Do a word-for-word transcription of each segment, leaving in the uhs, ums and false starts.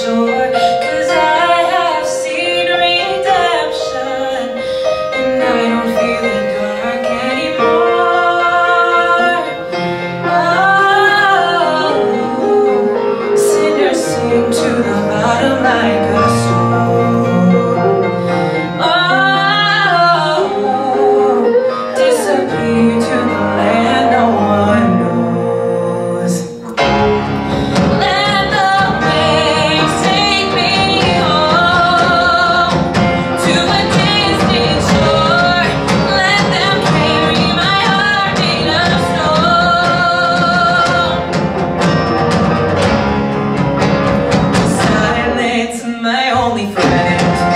shore, 'cause I have seen redemption, and I don't feel the dark anymore. Oh, sinners sing to the bottom like a sword. Oh, disappear to the land no one knows. Let the waves take me home to a distant shore. Let them carry my heart made of stone. Silence, my only friend.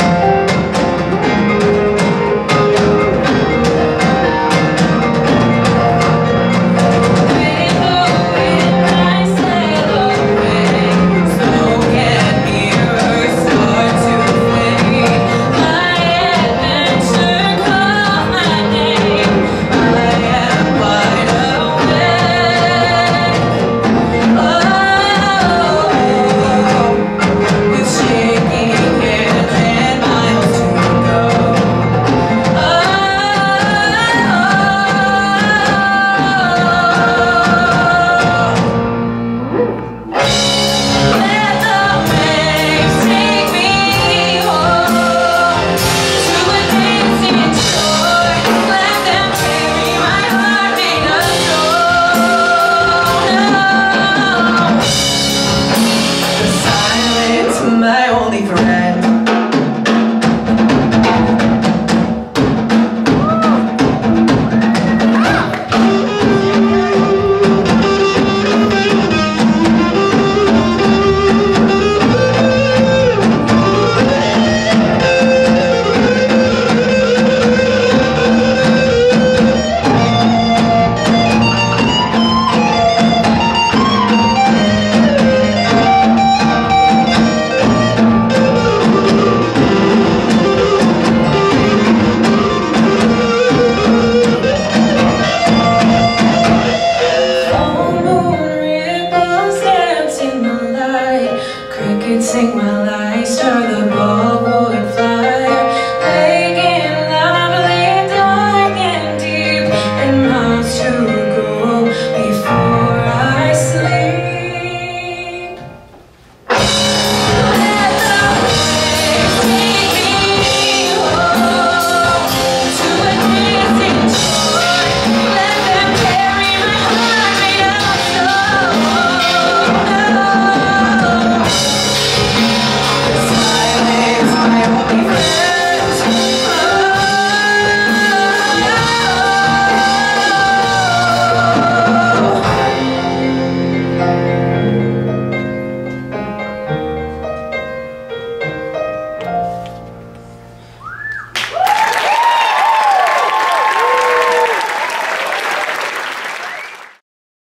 My only friend. Crickets sing while I stir the bowl.